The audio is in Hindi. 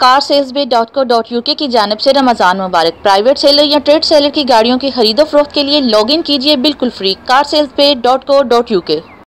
carssalesbay.co.uk की जानिब से रमज़ान मुबारक। प्राइवेट सेलर या ट्रेड सेलर की गाड़ियों की खरीदो फरोख्त के लिए लॉगिन कीजिए बिल्कुल फ्री carssalesbay.co.uk।